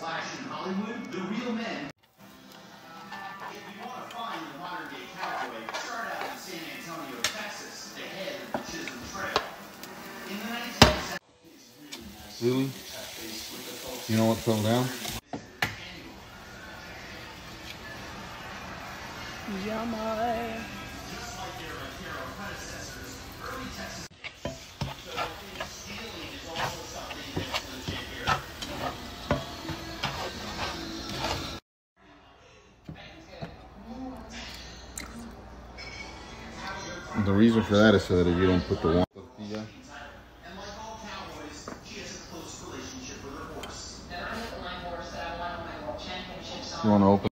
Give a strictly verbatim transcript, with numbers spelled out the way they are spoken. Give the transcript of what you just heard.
flash in Hollywood, the real men. If you want to find the modern-day cowboy, start out in San Antonio, Texas, the head of the Chisholm Trail. In the nineteenth century, Really? You know what fell down? Yummy. just like their Otero predecessors, early Texas. So stealing is also something that's legit here. The reason for that is so that you don't put the one. And like all cowboys, she has a close relationship with her horse. You want to open?